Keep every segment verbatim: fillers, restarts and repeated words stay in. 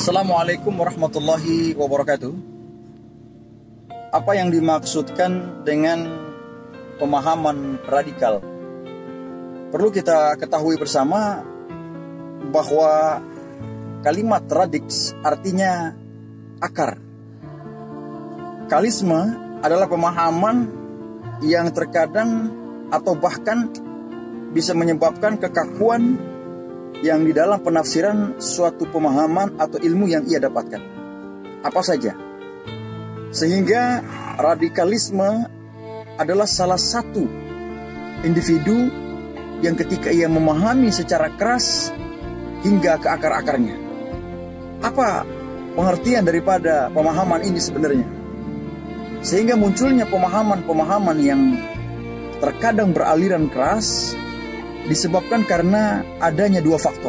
Assalamualaikum warahmatullahi wabarakatuh. Apa yang dimaksudkan dengan pemahaman radikal? Perlu kita ketahui bersama bahwa kalimat radix artinya akar. Kalisme adalah pemahaman yang terkadang atau bahkan bisa menyebabkan kekakuan yang di dalam penafsiran suatu pemahaman atau ilmu yang ia dapatkan. Apa saja? Sehingga radikalisme adalah salah satu individu yang ketika ia memahami secara keras hingga ke akar-akarnya. Apa pengertian daripada pemahaman ini sebenarnya? Sehingga munculnya pemahaman-pemahaman yang terkadang beraliran keras disebabkan karena adanya dua faktor.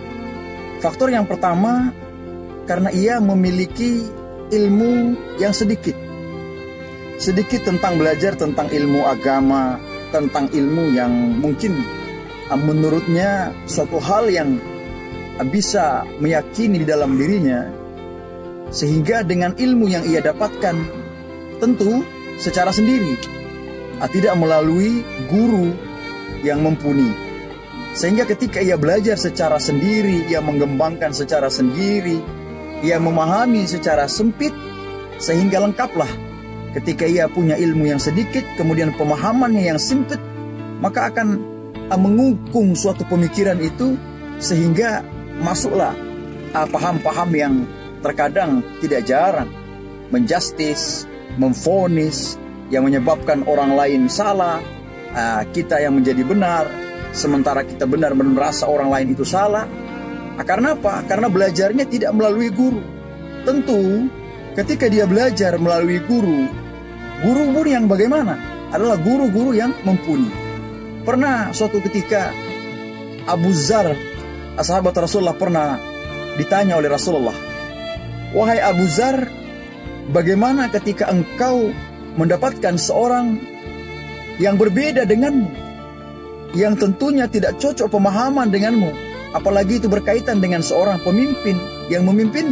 Faktor yang pertama, karena ia memiliki ilmu yang sedikit. Sedikit tentang belajar tentang ilmu agama, tentang ilmu yang mungkin menurutnya suatu hal yang bisa meyakini di dalam dirinya. Sehingga dengan ilmu yang ia dapatkan, tentu secara sendiri, tidak melalui guru yang mumpuni. Sehingga ketika ia belajar secara sendiri, ia mengembangkan secara sendiri, ia memahami secara sempit, sehingga lengkaplah. Ketika ia punya ilmu yang sedikit, kemudian pemahamannya yang sempit, maka akan mengukung suatu pemikiran itu, sehingga masuklah paham-paham yang terkadang tidak jarang menjustis, memvonis, yang menyebabkan orang lain salah, Uh, kita yang menjadi benar, sementara kita benar merasa orang lain itu salah. uh, Karena apa? Karena belajarnya tidak melalui guru. Tentu ketika dia belajar melalui guru, guru-guru yang bagaimana? Adalah guru-guru yang mumpuni. Pernah suatu ketika Abu Dzar, sahabat Rasulullah, pernah ditanya oleh Rasulullah, "Wahai Abu Dzar, bagaimana ketika engkau mendapatkan seorang yang berbeda denganmu, yang tentunya tidak cocok pemahaman denganmu, apalagi itu berkaitan dengan seorang pemimpin yang memimpinmu?"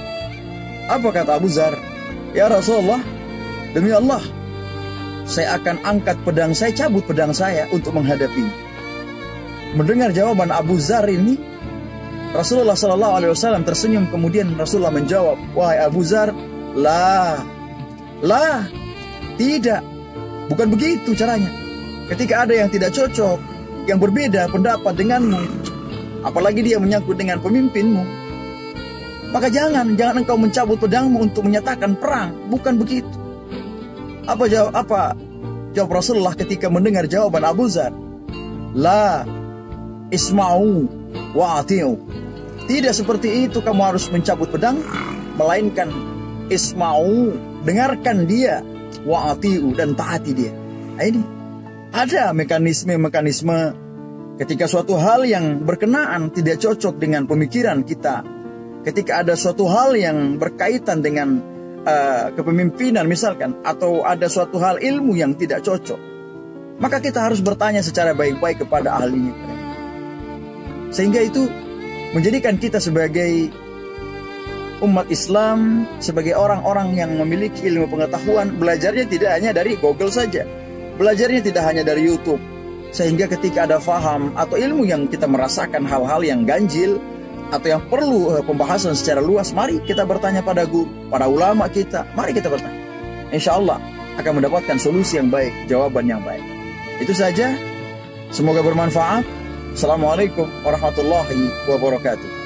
Apa kata Abu Dzar? "Ya Rasulullah, demi Allah, saya akan angkat pedang saya, cabut pedang saya untuk menghadapinya." Mendengar jawaban Abu Dzar ini, Rasulullah Shallallahu Alaihi Wasallam tersenyum. Kemudian Rasulullah menjawab, "Wahai Abu Dzar, lah, lah, tidak. Bukan begitu caranya. Ketika ada yang tidak cocok, yang berbeda pendapat denganmu, apalagi dia menyangkut dengan pemimpinmu, maka jangan, jangan engkau mencabut pedangmu untuk menyatakan perang. Bukan begitu." Apa jawab, apa jawab Rasulullah ketika mendengar jawaban Abu Dzar? "La isma'u wa ati'u." Tidak seperti itu kamu harus mencabut pedang, melainkan isma'u, dengarkan dia, wa ati'u, dan taati dia. Nah, ini ada mekanisme-mekanisme ketika suatu hal yang berkenaan tidak cocok dengan pemikiran kita, ketika ada suatu hal yang berkaitan dengan uh, kepemimpinan misalkan, atau ada suatu hal ilmu yang tidak cocok, maka kita harus bertanya secara baik-baik kepada ahlinya. Sehingga itu menjadikan kita sebagai umat Islam, sebagai orang-orang yang memiliki ilmu pengetahuan, belajarnya tidak hanya dari Google saja, belajarnya tidak hanya dari YouTube. Sehingga ketika ada faham atau ilmu yang kita merasakan hal-hal yang ganjil atau yang perlu pembahasan secara luas, mari kita bertanya pada guru, para ulama kita, mari kita bertanya. Insya Allah akan mendapatkan solusi yang baik, jawaban yang baik. Itu saja, semoga bermanfaat. Assalamualaikum warahmatullahi wabarakatuh.